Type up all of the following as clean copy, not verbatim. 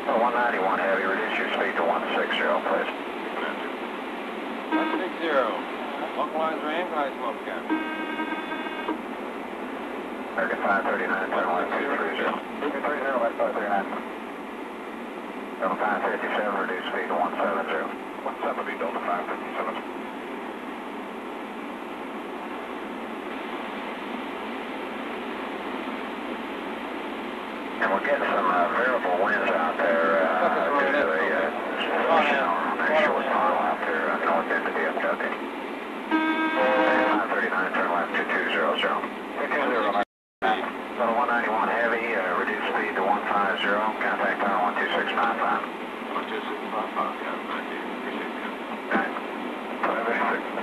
191 heavy, reduce your speed to 160, please. 160. Localize range, high smoke cap. American 539, turn left 230. 230, left 539. Delta 557, reduce speed to 170. 170, Delta 557. And we're getting some variable winds out there due to the short tunnel out there north end of DFW. 539, turn left 2200. 220. Level 191 heavy, reduce speed to 150. Contact tunnel 12655. 12655, yeah, thank you. Appreciate it. Okay. 586.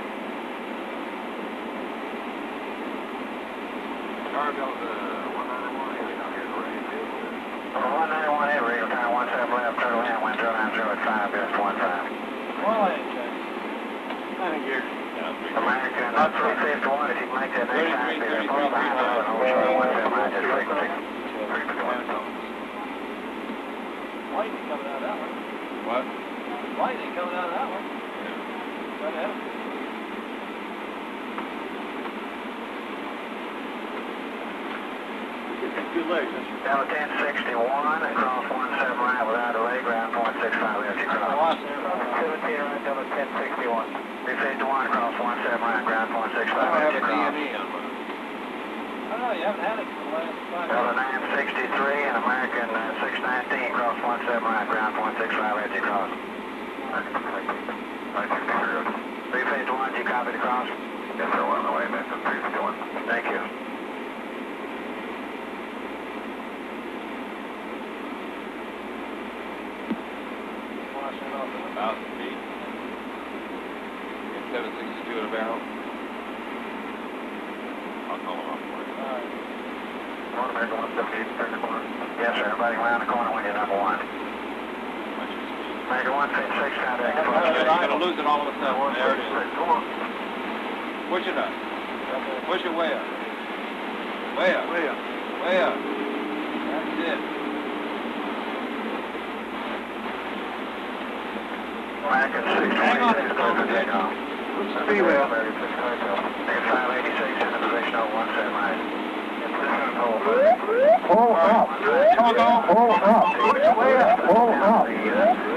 Car Delta 191 heavy down here at the range. 191 heavy, radio time 17 left, turtle hand, wind 090 at 5, gust 15. One lane, Jack. Landing gear. American 351, if you can make that next time, be there close behind us and overshore 17 miles at frequency. Lightning coming out of that one. What? Lightning coming out of that one. Yeah. Right ahead of us. Good legs, Delta 1061, across 17 right without a leg, ground 0.65 left, you cross. 17 right, Delta 1061. 351, across 17 right, ground 0.65 left, you cross. I know, you haven't had it for the last 5 Delta minutes. 963 and American 619, cross 17 right, ground 0.65 left, you cross. 351, you copy the cross? Yes, sir, we're on the way, Mason 351. Thank you. About feet. 762 at a barrel. I'll call them up for you. All right. North American 178, turn the corner. Yes, sir. Everybody around the corner when you're number 1. American 156, contact. I'm going to lose it all of a sudden. There it is. Push it up. Push it way up. Way up. Way up. Way up. That's it. American 626, close to takeoff. Speedway. American 626. Negative 586 in the position of 17 right. Pull up. Pull up. Pull up. Pull up.